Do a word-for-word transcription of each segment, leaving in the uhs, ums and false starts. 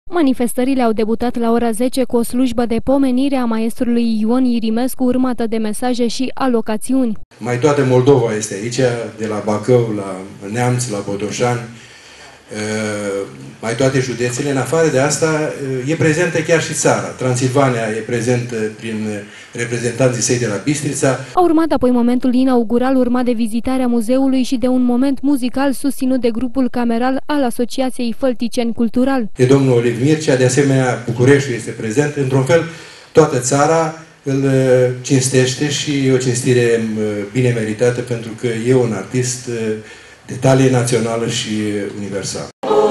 Manifestările au debutat la ora zece cu o slujbă de pomenire a maestrului Ion Irimescu, urmată de mesaje și alocațiuni. Mai toată Moldova este aici, de la Bacău, la Neamț, la Botoșani, mai toate județele. În afară de asta, e prezentă chiar și țara. Transilvania e prezentă prin reprezentanții săi de la Bistrița. A urmat apoi momentul inaugural, urmat de vizitarea muzeului și de un moment muzical susținut de grupul cameral al Asociației Fălticeni Cultural. E domnul Oliv Mircea, de asemenea Bucureștiul este prezent. Într-un fel, toată țara îl cinstește și e o cinstire bine meritată, pentru că e un artist de talie națională și universală.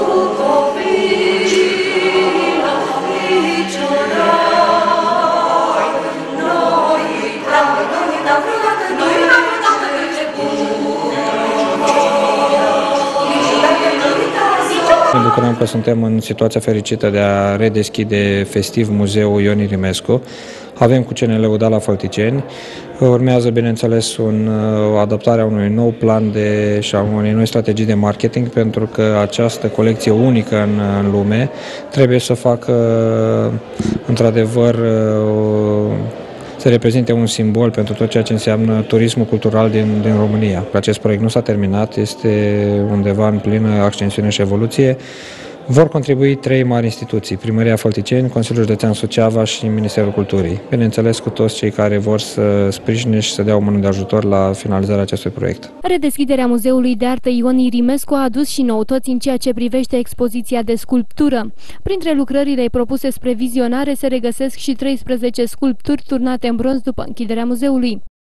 Ne bucurăm că suntem în situația fericită de a redeschide festiv muzeul Ion Irimescu. Avem cu ce ne lăuda la Fălticeni. Urmează, bineînțeles, un, o adaptare a unui nou plan de, și a unei noi strategii de marketing, pentru că această colecție unică în, în lume trebuie să facă, într-adevăr, să reprezinte un simbol pentru tot ceea ce înseamnă turismul cultural din, din România. Acest proiect nu s-a terminat, este undeva în plină ascensiune și evoluție. Vor contribui trei mari instituții: Primăria Fălticeni, Consiliul Județean Suceava și Ministerul Culturii. Bineînțeles, cu toți cei care vor să sprijine și să dea o mână de ajutor la finalizarea acestui proiect. Redeschiderea Muzeului de Artă Ion Irimescu a adus și noutăți în ceea ce privește expoziția de sculptură. Printre lucrările propuse spre vizionare se regăsesc și treisprezece sculpturi turnate în bronz după închiderea muzeului.